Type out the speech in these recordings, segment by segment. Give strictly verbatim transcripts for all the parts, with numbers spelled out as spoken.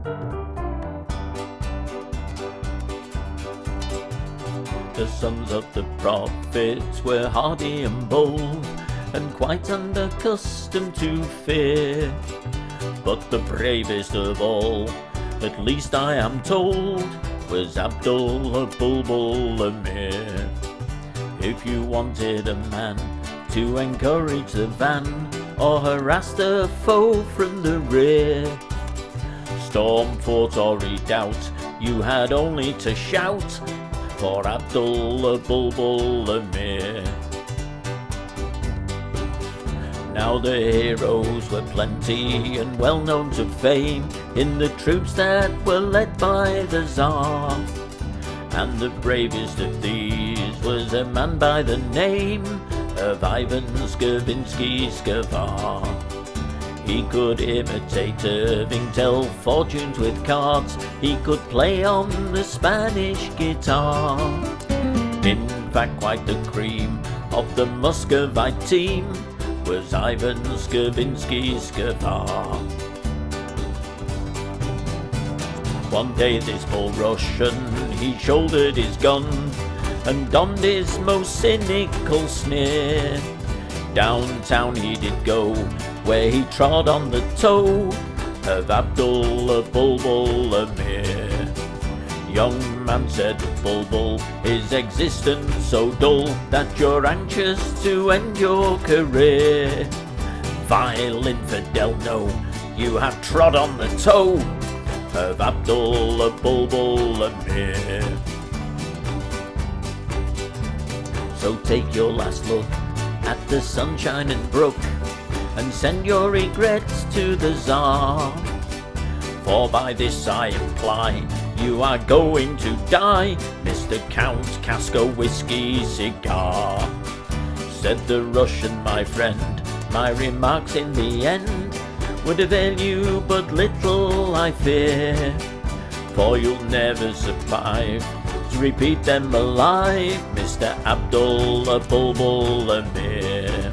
The sons of the prophets were hardy and bold, and quite unaccustomed to fear. But the bravest of all, at least I am told, was Abdul, a bulbul Amir. If you wanted a man to encourage the van, or harass the foe from the rear, storm, fort or redoubt, you had only to shout for Abdul, a bulbul Amir. Now the heroes were plenty and well known to fame in the troops that were led by the Tsar, and the bravest of these was a man by the name of Ivan Stravinsky Skavar. He could imitate Irving, tell fortunes with cards, he could play on the Spanish guitar. In fact, quite the cream of the Muscovite team was Ivan Stravinsky Skavar. One day this poor Russian, he shouldered his gun and donned his most cynical sneer. Downtown he did go, where he trod on the toe of Abdul, a bulbul Amir. Young man, said Bulbul, is existence so dull that you're anxious to end your career? Vile infidel, no, you have trod on the toe of Abdul, a bulbul Amir. So take your last look at the sunshine and brook, and send your regrets to the Tsar. For by this I imply you are going to die, Mister Count Casco Whiskey Cigar. Said the Russian, my friend, my remarks in the end would avail you but little, I fear, for you'll never survive to repeat them alive, Mister Abdul, a bulbul Amir.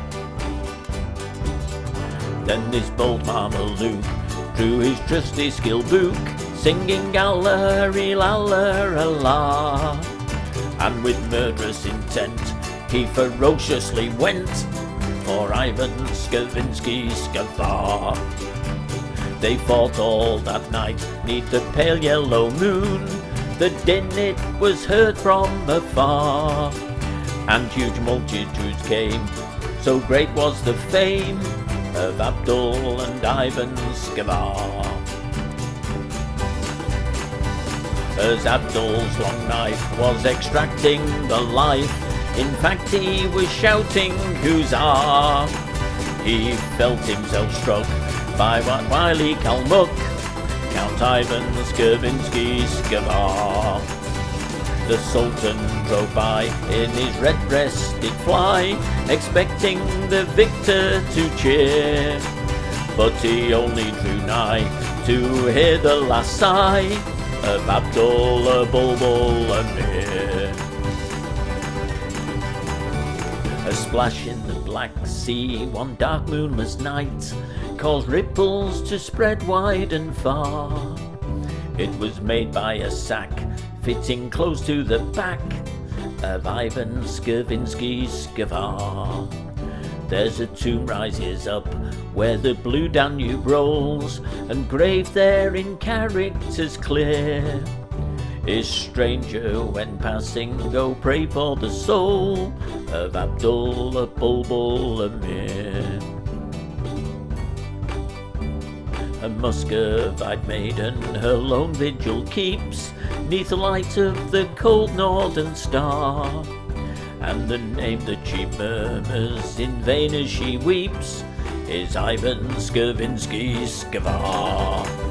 Then this bold Mameluke drew his trusty skill book, singing Allah-ri la-la-la-la, and with murderous intent he ferociously went for Ivan Stravinsky Skavar. They fought all that night neath the pale yellow moon, the din it was heard from afar, and huge multitudes came, so great was the fame of Abdul and Ivan Skavar. As Abdul's long knife was extracting the life, in fact he was shouting huzzah, he felt himself struck by one wily Kalmuk, Count Ivan Stravinsky Skavar. The Sultan drove by, in his red dress did fly, expecting the victor to cheer, but he only drew nigh to hear the last sigh of Abdul, a bulbul Amir. A splash in the Black Sea one dark moonless night caused ripples to spread wide and far. It was made by a sack fitting close to the back of Ivan Stravinsky Skavar. There's a tomb rises up where the blue Danube rolls, and graved there in characters clear is stranger when passing, go pray for the soul of Abdul, a bulbul Amir. A Muscovite maiden her lone vigil keeps neath the light of the cold northern star, and the name that she murmurs in vain as she weeps is Ivan Stravinsky Skavar.